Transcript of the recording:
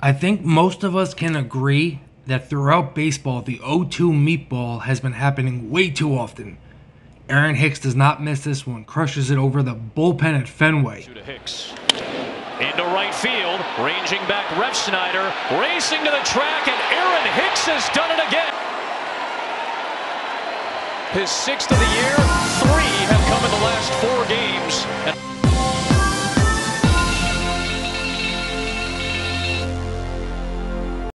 I think most of us can agree that throughout baseball, the 0-2 meatball has been happening way too often. Aaron Hicks does not miss this one, crushes it over the bullpen at Fenway. Hicks into right field, ranging back Refsnyder, racing to the track, and Aaron Hicks has done it again. His 6th of the year.